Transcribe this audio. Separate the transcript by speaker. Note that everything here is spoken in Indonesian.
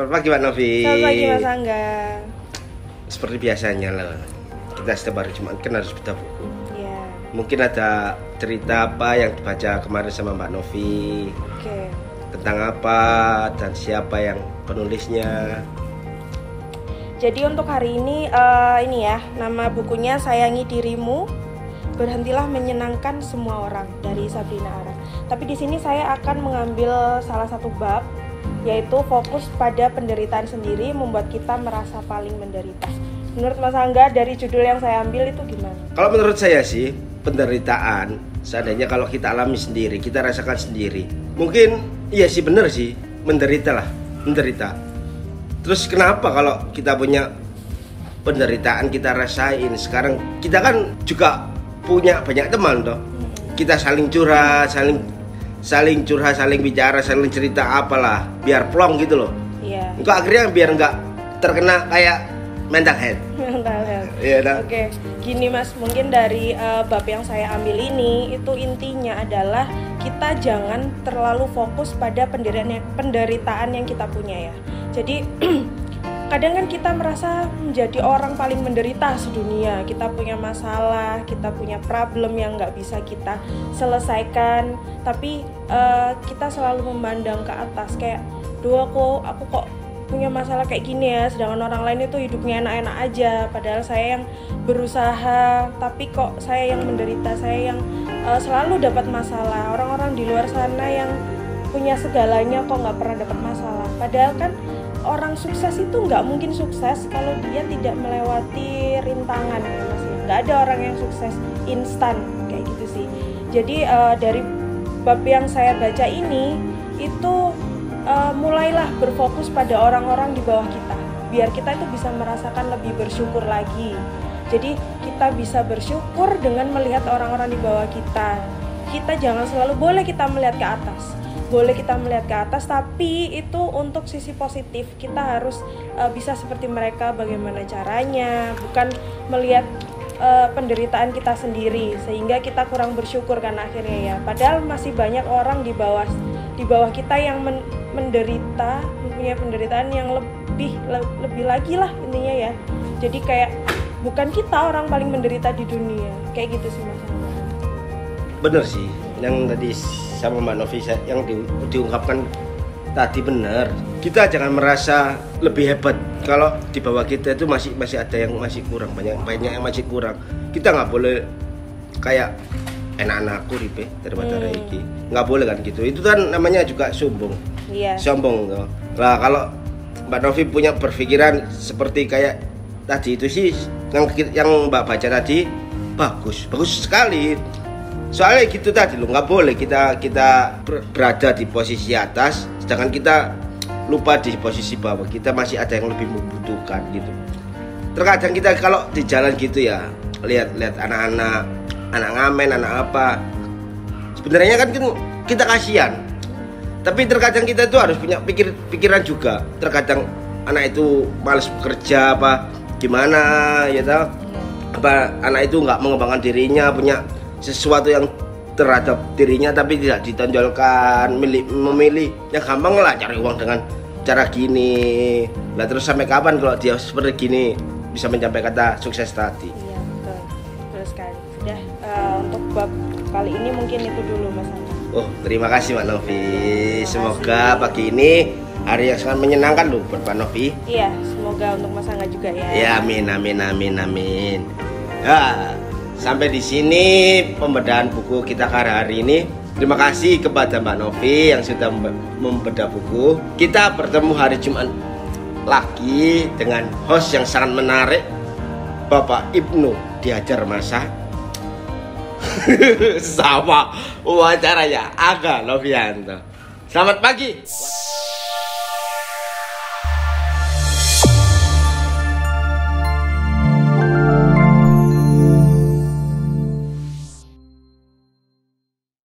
Speaker 1: Selamat pagi Pak Novi.
Speaker 2: Selamat pagi Mas Angga.
Speaker 1: Seperti biasanya loh, kita setiap hari Jumat kan harus baca buku.
Speaker 2: Iya.
Speaker 1: Mungkin ada cerita apa yang dibaca kemarin sama Mbak Novi?
Speaker 2: Oke.
Speaker 1: Tentang apa dan siapa yang penulisnya?
Speaker 2: Jadi untuk hari ini ya, nama bukunya Sayangi Dirimu, Berhentilah Menyenangkan Semua Orang dari Sabrina Ara. Tapi di sini saya akan mengambil salah satu bab, yaitu fokus pada penderitaan sendiri membuat kita merasa paling menderita. Menurut Mas Angga, dari judul yang saya ambil itu gimana?
Speaker 1: Kalau menurut saya sih, penderitaan seandainya kalau kita alami sendiri, kita rasakan sendiri, mungkin iya sih, bener sih, menderita. Terus kenapa kalau kita punya penderitaan kita rasain? Sekarang kita kan juga punya banyak teman toh. Kita saling curhat, saling bicara, saling cerita apalah, biar plong gitu loh.
Speaker 2: Iya.
Speaker 1: Enggak, akhirnya biar enggak terkena kayak mental health.
Speaker 2: Mental health.
Speaker 1: Iya, nah.
Speaker 2: Oke, gini Mas, mungkin dari bab yang saya ambil ini itu intinya adalah kita jangan terlalu fokus pada penderitaan yang kita punya ya. Jadi kadang kan kita merasa menjadi orang paling menderita sedunia. Kita punya masalah, kita punya problem yang nggak bisa kita selesaikan. Tapi kita selalu memandang ke atas kayak, duh aku kok punya masalah kayak gini ya. Sedangkan orang lain itu hidupnya enak-enak aja. Padahal saya yang berusaha, tapi kok saya yang menderita, saya yang selalu dapat masalah. Orang-orang di luar sana yang punya segalanya kok nggak pernah dapat masalah. Padahal kan orang sukses itu nggak mungkin sukses kalau dia tidak melewati rintangan ya Mas. Nggak ada orang yang sukses instan kayak gitu sih. Jadi dari bab yang saya baca ini itu mulailah berfokus pada orang-orang di bawah kita, biar kita itu bisa merasakan lebih bersyukur lagi. Jadi kita bisa bersyukur dengan melihat orang-orang di bawah kita. Kita jangan selalu, boleh kita melihat ke atas, boleh kita melihat ke atas, tapi itu untuk sisi positif. Kita harus bisa seperti mereka, bagaimana caranya, bukan melihat penderitaan kita sendiri sehingga kita kurang bersyukur kan akhirnya ya. Padahal masih banyak orang di bawah kita yang menderita, mempunyai penderitaan yang lebih lagi lah intinya ya. Jadi kayak bukan kita orang paling menderita di dunia, kayak gitu sih Mas.
Speaker 1: Bener sih, yang tadi sama Mbak Novi yang diungkapkan tadi benar. Kita jangan merasa lebih hebat kalau di bawah kita itu masih ada yang masih kurang, banyak yang masih kurang. Kita nggak boleh kayak enak-enakku ripe daripada Reiki, nggak boleh kan gitu. Itu kan namanya juga sombong.
Speaker 2: Iya.
Speaker 1: Sombong toh. Lah kalau Mbak Novi punya berpikiran seperti kayak tadi itu sih, yang Mbak baca tadi bagus sekali. Soalnya gitu tadi loh, nggak boleh kita berada di posisi atas sedangkan kita lupa di posisi bawah, kita masih ada yang lebih membutuhkan gitu. Terkadang kita kalau di jalan gitu ya, lihat anak ngamen, anak apa, sebenarnya kan kita kasihan, tapi terkadang kita itu harus punya pikiran juga. Terkadang anak itu malas bekerja apa gimana ya tahu, apa anak itu nggak mengembangkan dirinya, punya sesuatu yang terhadap dirinya tapi tidak ditonjolkan, memilih yang gampang lah cari uang dengan cara gini. Nah terus sampai kapan kalau dia seperti gini bisa mencapai kata sukses tadi?
Speaker 2: Iya betul sekali. Sudah untuk bab kali ini mungkin itu dulu Mas Angga.
Speaker 1: Oh terima kasih Mbak Novi. Semoga pagi ini hari yang sangat menyenangkan loh buat Mbak Novi.
Speaker 2: Iya, semoga untuk Mas Angga juga ya.
Speaker 1: Ya amin. Ya, sampai di sini pembedahan buku kita hari ini. Terima kasih kepada Mbak Novi yang sudah membedah buku. Kita bertemu hari Jumat lagi dengan host yang sangat menarik, Bapak Ibnu Diajar Masa. Sama wawancaranya Angga Novianto. Selamat pagi.